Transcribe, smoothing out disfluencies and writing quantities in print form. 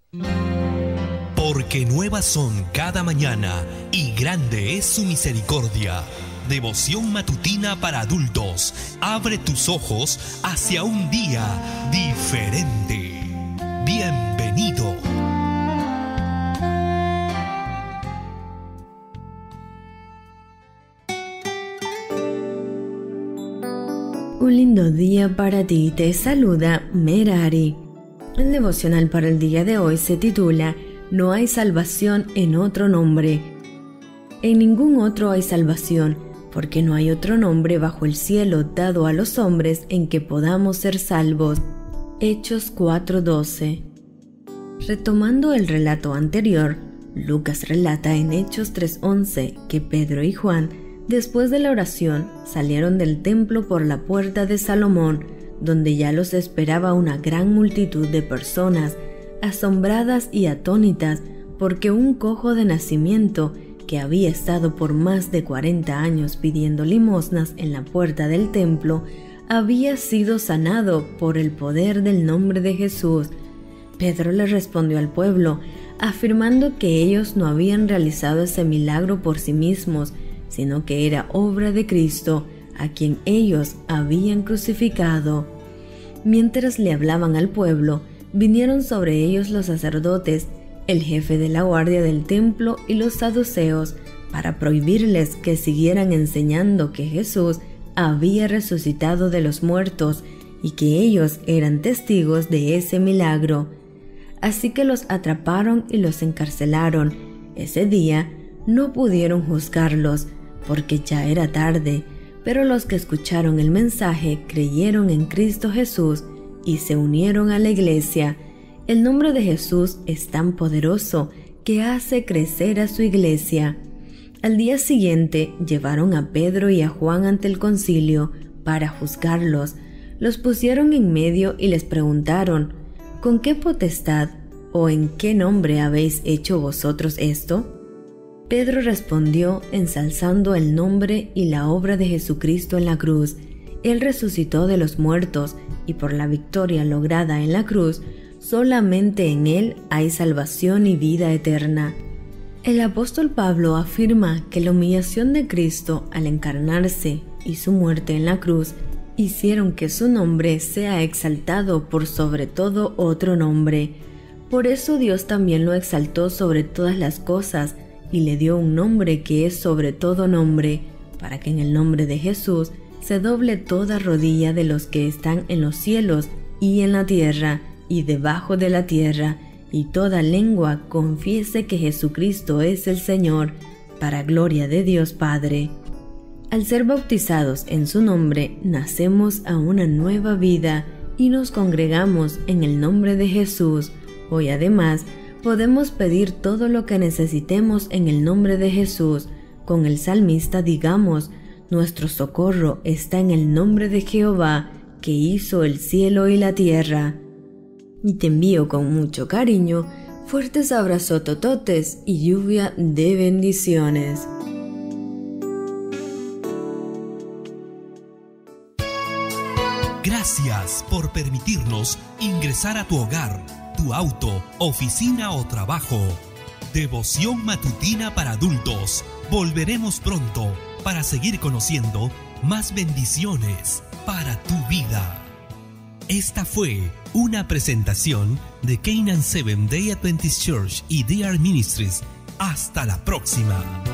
Porque nuevas son cada mañana y grande es su misericordia. Devoción matutina para adultos. Abre tus ojos hacia un día diferente. Bienvenido. Un lindo día para ti, te saluda Merari. El devocional para el día de hoy se titula No hay salvación en otro nombre. En ningún otro hay salvación, porque no hay otro nombre bajo el cielo dado a los hombres en que podamos ser salvos. Hechos 4:12. Retomando el relato anterior, Lucas relata en Hechos 3:11 que Pedro y Juan, después de la oración, salieron del templo por la puerta de Salomón, donde ya los esperaba una gran multitud de personas, asombradas y atónitas, porque un cojo de nacimiento, que había estado por más de 40 años pidiendo limosnas en la puerta del templo, había sido sanado por el poder del nombre de Jesús. Pedro le respondió al pueblo, afirmando que ellos no habían realizado ese milagro por sí mismos, sino que era obra de Cristo, a quien ellos habían crucificado. Mientras le hablaban al pueblo, vinieron sobre ellos los sacerdotes, el jefe de la guardia del templo y los saduceos, para prohibirles que siguieran enseñando que Jesús había resucitado de los muertos y que ellos eran testigos de ese milagro. Así que los atraparon y los encarcelaron. Ese día no pudieron juzgarlos, porque ya era tarde, pero los que escucharon el mensaje creyeron en Cristo Jesús y se unieron a la iglesia. El nombre de Jesús es tan poderoso que hace crecer a su iglesia. Al día siguiente llevaron a Pedro y a Juan ante el concilio para juzgarlos. Los pusieron en medio y les preguntaron, ¿con qué potestad o en qué nombre habéis hecho vosotros esto? Pedro respondió ensalzando el nombre y la obra de Jesucristo en la cruz. Él resucitó de los muertos y por la victoria lograda en la cruz, solamente en Él hay salvación y vida eterna. El apóstol Pablo afirma que la humillación de Cristo al encarnarse y su muerte en la cruz hicieron que su nombre sea exaltado por sobre todo otro nombre. Por eso Dios también lo exaltó sobre todas las cosas y le dio un nombre que es sobre todo nombre, para que en el nombre de Jesús se doble toda rodilla de los que están en los cielos y en la tierra y debajo de la tierra, y toda lengua confiese que Jesucristo es el Señor, para gloria de Dios Padre. Al ser bautizados en su nombre, nacemos a una nueva vida y nos congregamos en el nombre de Jesús. Hoy además, podemos pedir todo lo que necesitemos en el nombre de Jesús. Con el salmista digamos, nuestro socorro está en el nombre de Jehová, que hizo el cielo y la tierra. Y te envío con mucho cariño, fuertes abrazos tototes y lluvia de bendiciones. Gracias por permitirnos ingresar a tu hogar, tu auto, oficina o trabajo. Devoción matutina para adultos. Volveremos pronto para seguir conociendo más bendiciones para tu vida. Esta fue una presentación de Canaan Seventh Day Adventist Church y DR Ministries. Hasta la próxima.